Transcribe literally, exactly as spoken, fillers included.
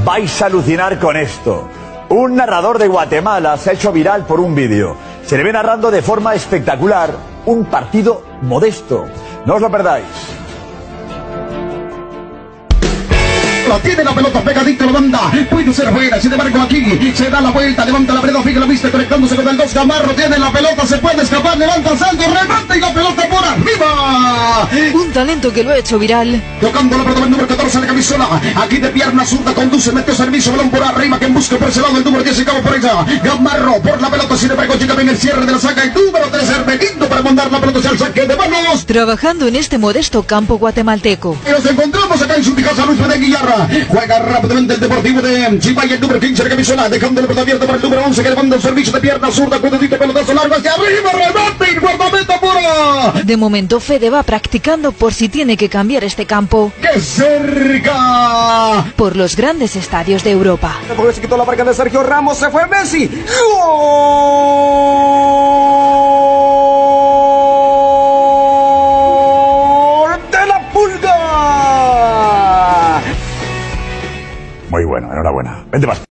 Vais a alucinar con esto. Un narrador de Guatemala se ha hecho viral por un vídeo. Se le ve narrando de forma espectacular un partido modesto. No os lo perdáis. La tiene la pelota pegadita, la banda, puede ser fuera, sin embargo aquí se da la vuelta, levanta la pelota, fija la vista, conectándose con el dos, Gamarro tiene la pelota, se puede escapar, levanta el salto, remata y la pelota por arriba. Un talento que lo ha hecho viral. Tocando la pelota el número catorce, la camisola, aquí de pierna zurda, conduce, mete servicio, balón por arriba, que busca por ese lado, el número diez y cabo por ella, Gamarro por la pelota, sin embargo llega bien el cierre de la saca, el número tres, Hermenito para mandar la pelota hacia el saque de manos. Trabajando en este modesto campo guatemalteco. Y nos encontramos acá en su casa Luis de Guillarra. Juega rápidamente el Deportivo de Chivaya, el número quince de camisola, dejando la pelota abierta para el número once que le manda un servicio de pierna zurda, cuidadito, pelotazo largo hacia arriba, remate y guardameta pura. De momento Fede va practicando por si tiene que cambiar este campo. ¡Qué cerca! Por los grandes estadios de Europa. Porque se quitó la marca de Sergio Ramos, se fue Messi. ¡Gol! ¡De la Pulga! Muy bueno, enhorabuena. Vente más.